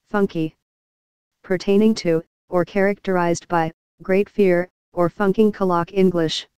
Funky. Pertaining to, or characterized by, great fear, or funking colloq English.